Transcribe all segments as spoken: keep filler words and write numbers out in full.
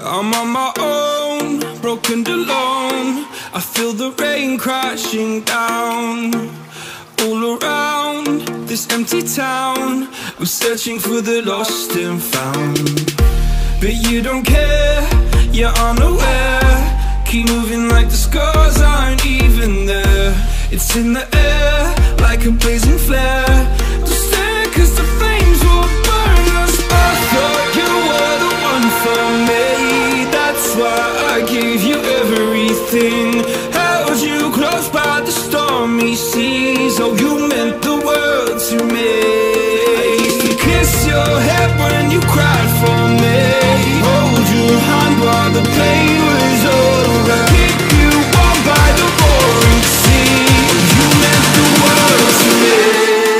I'm on my own, broken and alone. I feel the rain crashing down all around this empty town. I'm searching for the lost and found, but you don't care, you're unaware. Keep moving like the scars aren't even there. It's in the air like a blazing flare. Don't stare cause the flames will burn us. I thought you were the one for me, that's why I gave you everything. Held you close by the stormy seas. Oh, you meant the world to me. I used to kiss your head when you cried for me, hold your hand while the pain was over, keep you warm by the roaring sea. You meant the world to me.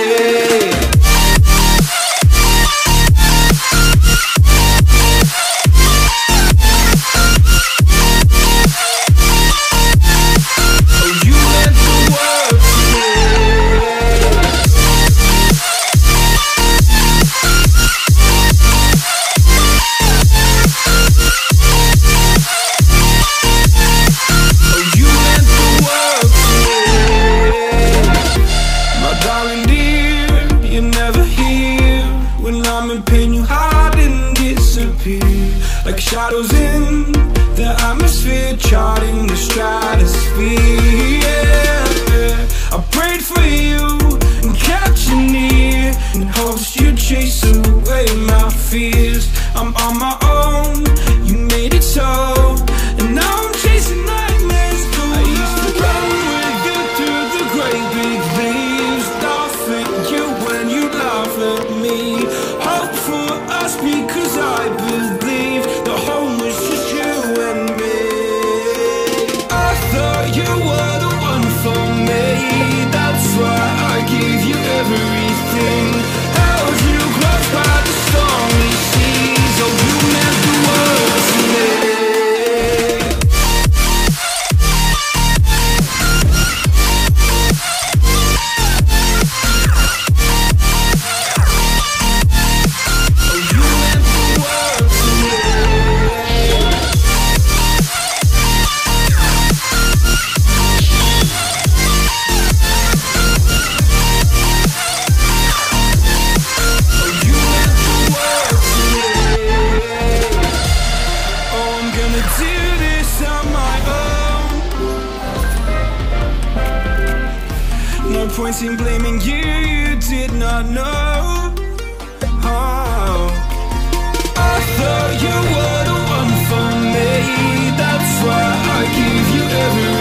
Like shadows in the atmosphere, charting the stratosphere. Yeah. I prayed for you and kept you near in hopes you'd chase away my fears. I'm on my own, you made it so, and now I'm chasing nightmares too. I used to run with you through the great big leaves, laugh at you when you laugh at me. Hope for us because I believe the home was just you and me. I thought you were the one for me, that's why I gave you everything. Held you close by the stormy seas. Oh, you meant the world to me. No point in blaming you, you did not know. Oh, I thought you were the one for me, that's why I gave you everything.